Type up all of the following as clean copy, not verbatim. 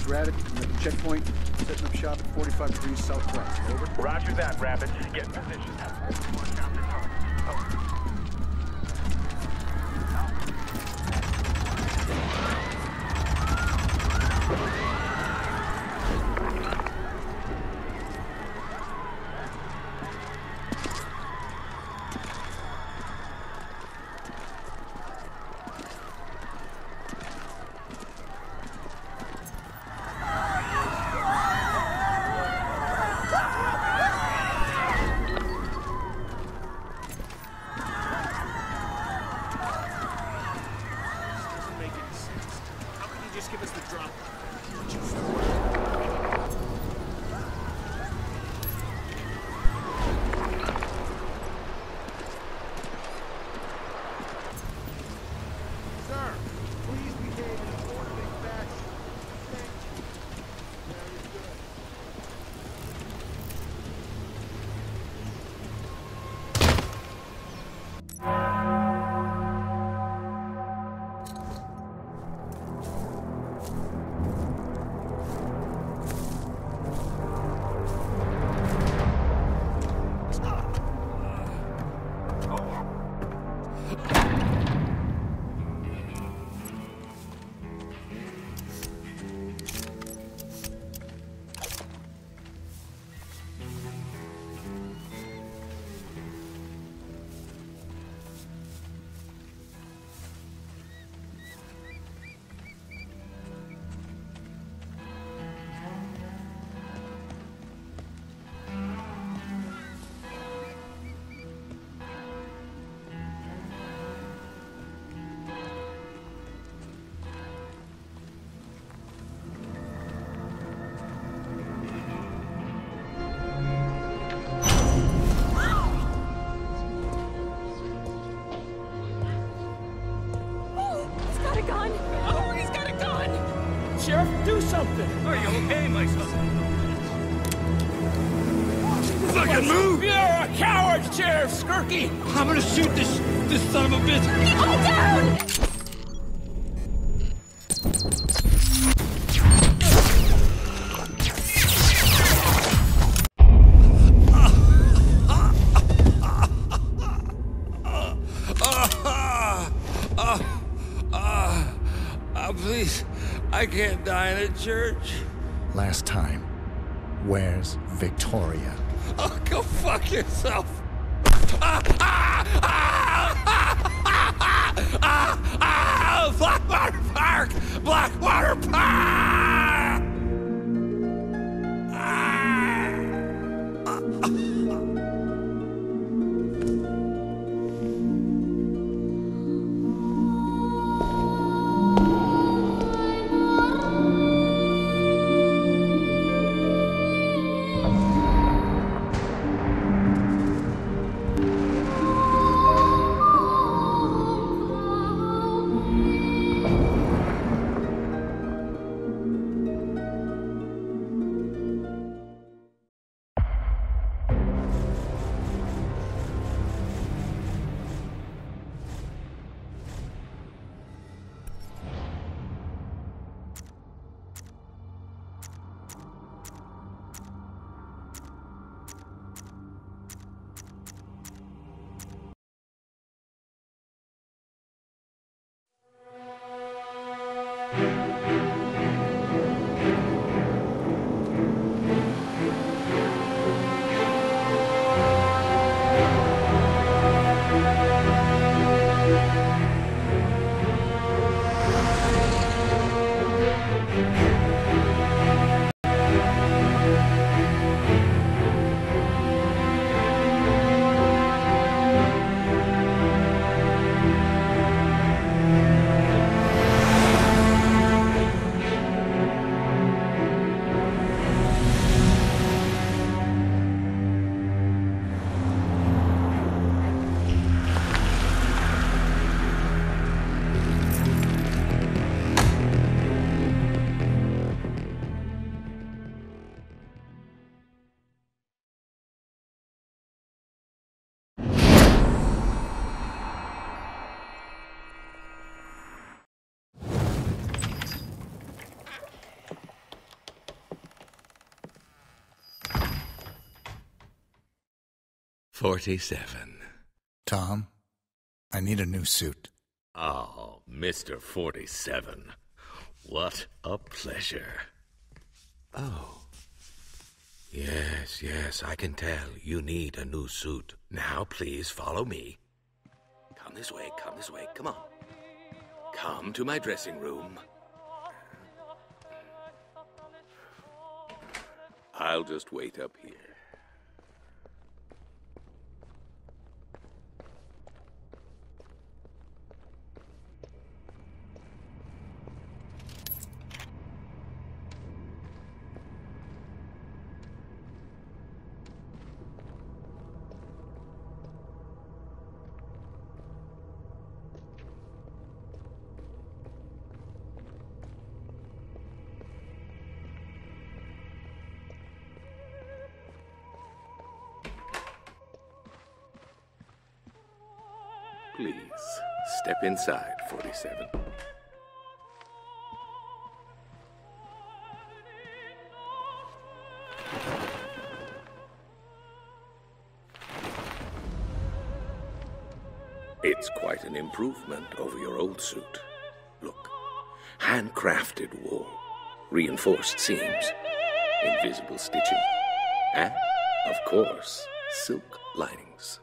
This Rabbit, I'm at the checkpoint, setting up shop at 45 degrees southwest. Over. Roger that, Rabbit. Get in position. Sheriff, do something! Are you okay, my son? Fucking move! You're a coward, Sheriff Skirky! I'm gonna shoot this son of a bitch! Hold down! Please, I can't die in a church. Last time, where's Victoria? Oh, go fuck yourself. Blackwater Park! Blackwater Park! 47. Tom, I need a new suit. Oh, Mr. 47. What a pleasure. Oh. Yes, I can tell you need a new suit. Now, please follow me. Come this way, come on. Come to my dressing room. I'll just wait up here. Please, step inside, 47. It's quite an improvement over your old suit. Look, handcrafted wool, reinforced seams, invisible stitching, and, of course, silk linings.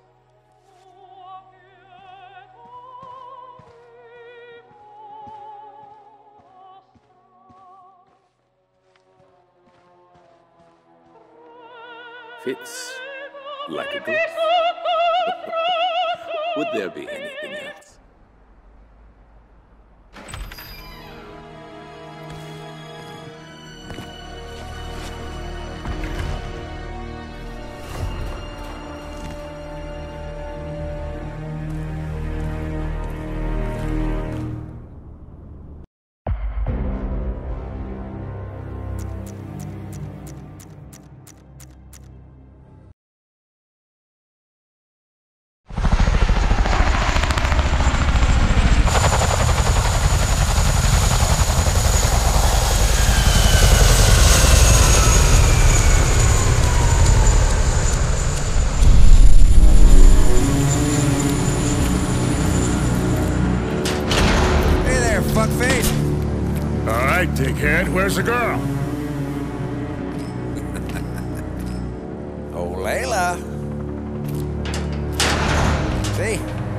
Fits like a glove. Would there be anything else? Dickhead, where's the girl? Oh, Layla. See?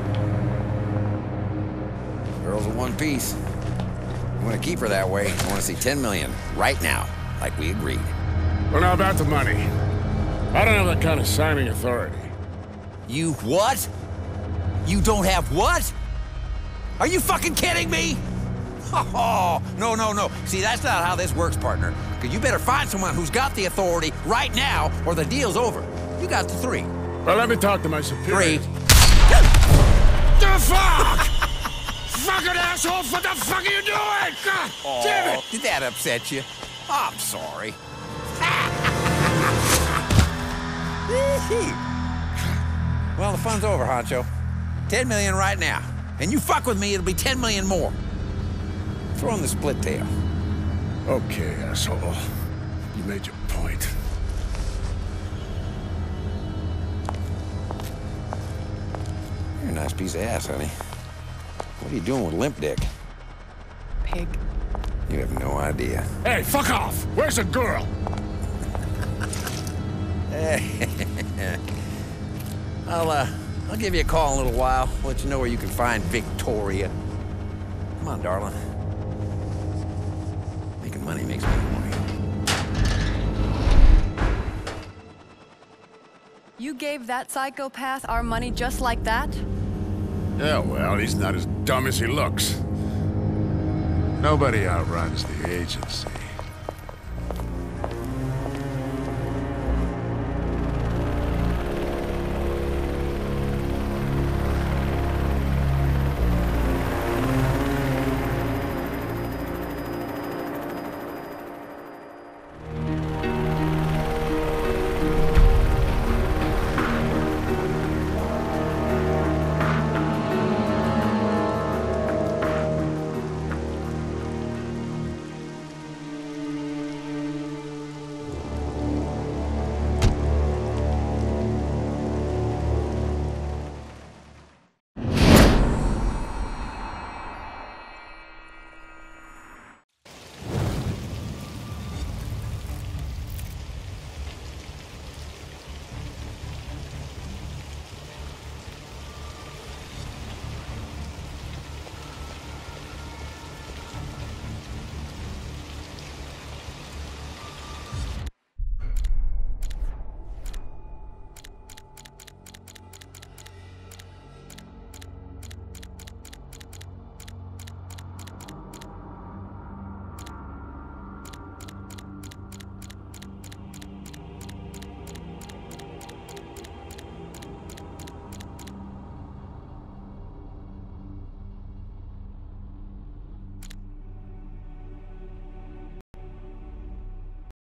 Girl's in one piece. You want to keep her that way, I want to see 10 million right now, like we agreed. Well, now about the money. I don't have that kind of signing authority. You what? You don't have what? Are you fucking kidding me? Oh, no. See, that's not how this works, partner. Because you better find someone who's got the authority right now, or the deal's over. You got the 3. Well, let me talk to my superior. 3. The fuck? Fucking asshole, what the fuck are you doing? God damn it! Did that upset you? I'm sorry. Well, the fun's over, Honcho. 10 million right now. And you fuck with me, it'll be 10 million more. Throw in the split tail. Okay, asshole. You made your point. You're a nice piece of ass, honey. What are you doing with Limp Dick? Pig. You have no idea. Hey, fuck off! Where's the girl? I'll give you a call in a little while. Let you know where you can find Victoria. Come on, darling. Making money makes me horny. You gave that psychopath our money just like that? Yeah, well, he's not as dumb as he looks. Nobody outruns the agency.